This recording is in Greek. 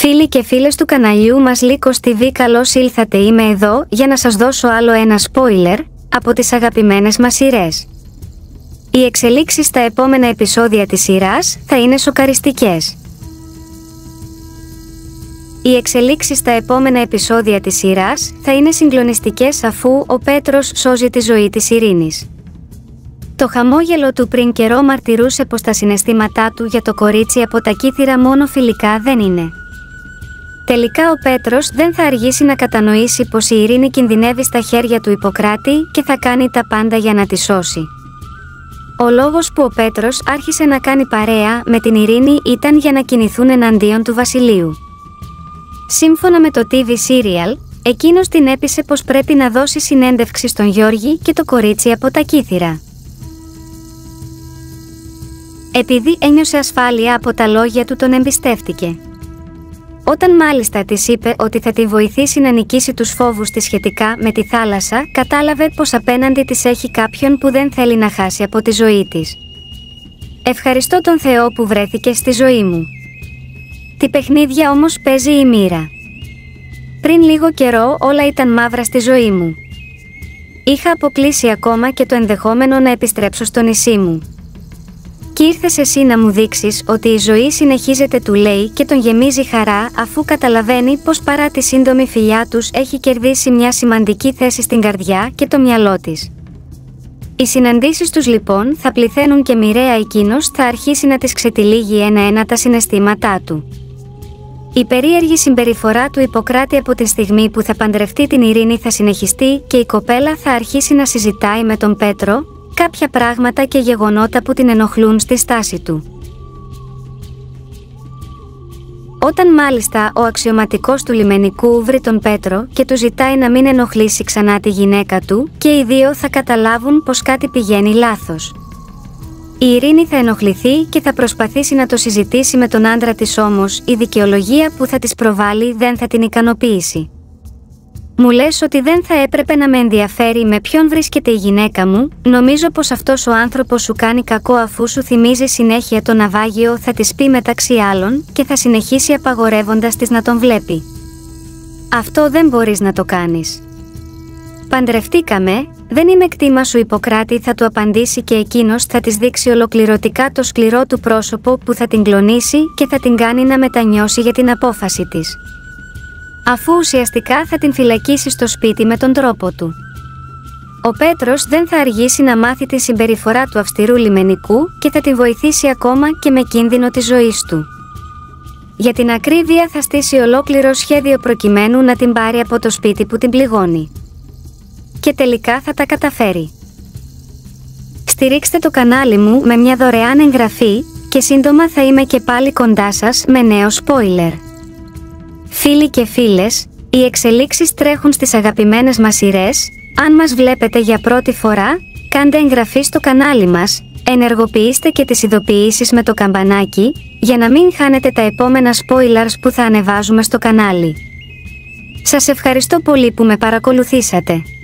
Φίλοι και φίλες του καναλιού μας Λίκος TV, καλώς ήλθατε. Είμαι εδώ για να σας δώσω άλλο ένα spoiler από τις αγαπημένες μας σειρές. Οι εξελίξεις στα επόμενα επεισόδια της σειράς θα είναι σοκαριστικές. Οι εξελίξεις στα επόμενα επεισόδια της σειράς θα είναι συγκλονιστικές, αφού ο Πέτρος σώζει τη ζωή της Ειρήνης. Το χαμόγελο του πριν καιρό μαρτυρούσε πως τα συναισθήματά του για το κορίτσι από τα Κύθυρα μόνο φιλικά δεν είναι. Τελικά ο Πέτρος δεν θα αργήσει να κατανοήσει πως η Ειρήνη κινδυνεύει στα χέρια του Ιπποκράτη και θα κάνει τα πάντα για να τη σώσει. Ο λόγος που ο Πέτρος άρχισε να κάνει παρέα με την Ειρήνη ήταν για να κινηθούν εναντίον του βασιλείου. Σύμφωνα με το TV Serial, εκείνος την έπεισε πως πρέπει να δώσει συνέντευξη στον Γιώργη και το κορίτσι από τα Κύθυρα. Επειδή ένιωσε ασφάλεια από τα λόγια του, τον εμπιστεύτηκε. Όταν μάλιστα της είπε ότι θα τη βοηθήσει να νικήσει τους φόβους της σχετικά με τη θάλασσα, κατάλαβε πως απέναντι της έχει κάποιον που δεν θέλει να χάσει από τη ζωή της. «Ευχαριστώ τον Θεό που βρέθηκε στη ζωή μου. Τι παιχνίδια όμως παίζει η μοίρα. Πριν λίγο καιρό όλα ήταν μαύρα στη ζωή μου. Είχα αποκλείσει ακόμα και το ενδεχόμενο να επιστρέψω στο νησί μου. Κι ήρθες εσύ να μου δείξεις ότι η ζωή συνεχίζεται», του λέει, και τον γεμίζει χαρά αφού καταλαβαίνει πως παρά τη σύντομη φιλιά τους έχει κερδίσει μια σημαντική θέση στην καρδιά και το μυαλό της. Οι συναντήσεις τους λοιπόν θα πληθαίνουν και μοιραία εκείνος θα αρχίσει να τις ξετυλίγει ένα-ένα τα συναισθήματά του. Η περίεργη συμπεριφορά του Ιπποκράτη από τη στιγμή που θα παντρευτεί την Ειρήνη θα συνεχιστεί και η κοπέλα θα αρχίσει να συζητάει με τον Πέτρο κάποια πράγματα και γεγονότα που την ενοχλούν στη στάση του. Όταν μάλιστα ο αξιωματικός του λιμενικού βρει τον Πέτρο και του ζητάει να μην ενοχλήσει ξανά τη γυναίκα του, και οι δύο θα καταλάβουν πως κάτι πηγαίνει λάθος. Η Ειρήνη θα ενοχληθεί και θα προσπαθήσει να το συζητήσει με τον άντρα της, όμως η δικαιολογία που θα της προβάλλει δεν θα την ικανοποιήσει. «Μου λες ότι δεν θα έπρεπε να με ενδιαφέρει με ποιον βρίσκεται η γυναίκα μου, νομίζω πως αυτός ο άνθρωπος σου κάνει κακό αφού σου θυμίζει συνέχεια το ναυάγιο», θα της πει μεταξύ άλλων, και θα συνεχίσει απαγορεύοντας της να τον βλέπει. «Αυτό δεν μπορείς να το κάνεις. Παντρευτήκαμε, δεν είμαι κτήμα σου», Ιπποκράτη θα του απαντήσει, και εκείνος θα της δείξει ολοκληρωτικά το σκληρό του πρόσωπο που θα την κλονίσει και θα την κάνει να μετανιώσει για την απόφαση της, αφού ουσιαστικά θα την φυλακίσει στο σπίτι με τον τρόπο του. Ο Πέτρος δεν θα αργήσει να μάθει τη συμπεριφορά του αυστηρού λιμενικού και θα την βοηθήσει ακόμα και με κίνδυνο της ζωής του. Για την ακρίβεια θα στήσει ολόκληρο σχέδιο προκειμένου να την πάρει από το σπίτι που την πληγώνει. Και τελικά θα τα καταφέρει. Στηρίξτε το κανάλι μου με μια δωρεάν εγγραφή και σύντομα θα είμαι και πάλι κοντά σας με νέο spoiler. Φίλοι και φίλες, οι εξελίξεις τρέχουν στις αγαπημένες μας σειρές. Αν μας βλέπετε για πρώτη φορά, κάντε εγγραφή στο κανάλι μας, ενεργοποιήστε και τις ειδοποιήσεις με το καμπανάκι, για να μην χάνετε τα επόμενα spoilers που θα ανεβάζουμε στο κανάλι. Σας ευχαριστώ πολύ που με παρακολουθήσατε.